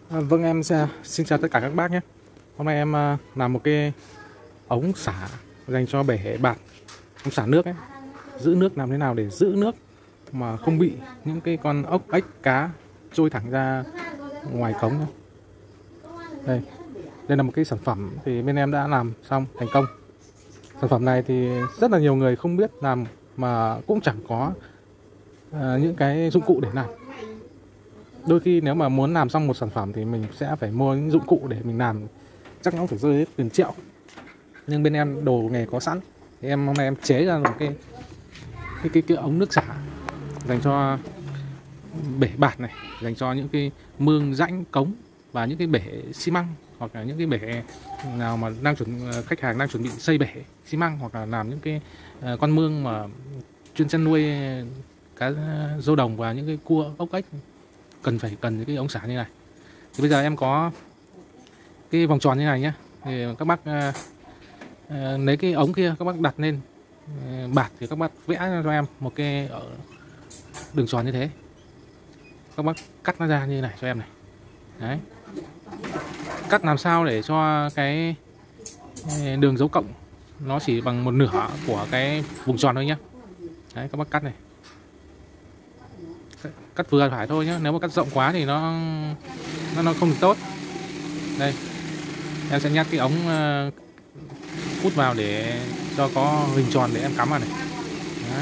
Vâng, em xin chào tất cả các bác nhé. Hôm nay em làm một cái ống xả dành cho bể bạt, ống xả nước ấy. Giữ nước làm thế nào để giữ nước mà không bị những cái con ốc, ếch, cá trôi thẳng ra ngoài cống nhé. Đây là một cái sản phẩm thì bên em đã làm xong thành công. Sản phẩm này thì rất là nhiều người không biết làm mà cũng chẳng có những cái dụng cụ để làm. Đôi khi nếu mà muốn làm xong một sản phẩm thì mình sẽ phải mua những dụng cụ để mình làm, chắc nó phải rơi hết tiền triệu. Nhưng bên em đồ nghề có sẵn thì hôm nay em chế ra một cái ống nước xả dành cho bể bạt này, dành cho những cái mương rãnh cống và những cái bể xi măng, hoặc là những cái bể nào mà khách hàng đang chuẩn bị xây bể xi măng, hoặc là làm những cái con mương mà chuyên chăn nuôi cá rô đồng và những cái cua ốc ếch, cần những cái ống xả như này. Thì bây giờ em có cái vòng tròn như này nhé, thì các bác lấy cái ống kia các bác đặt lên bạt, thì các bác vẽ cho em một cái đường tròn như thế, các bác cắt nó ra như này cho em này. Đấy, cắt làm sao để cho cái đường dấu cộng nó chỉ bằng một nửa của cái vùng tròn thôi nhé. Đấy, các bác cắt này, cắt vừa phải thôi nhé, nếu mà cắt rộng quá thì nó không được tốt. Đây, em sẽ nhét cái ống hút vào để cho có hình tròn để em cắm vào này. Đấy.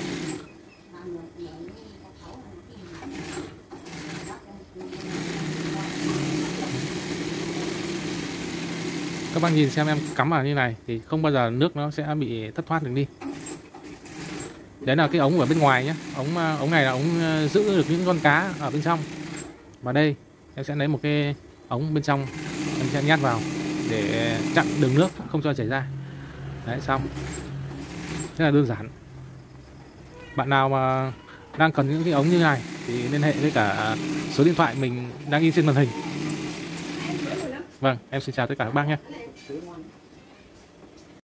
Các bác nhìn xem em cắm vào như này thì không bao giờ nước nó sẽ bị thất thoát được đi. Đấy là cái ống ở bên ngoài nhé. Ống này là ống giữ được những con cá ở bên trong. Và đây em sẽ lấy một cái ống bên trong, em sẽ nhét vào để chặn đường nước không cho chảy ra. Đấy, xong. Rất là đơn giản. Bạn nào mà đang cần những cái ống như này thì liên hệ với cả số điện thoại mình đang in trên màn hình. Vâng, em xin chào tất cả các bác nhé.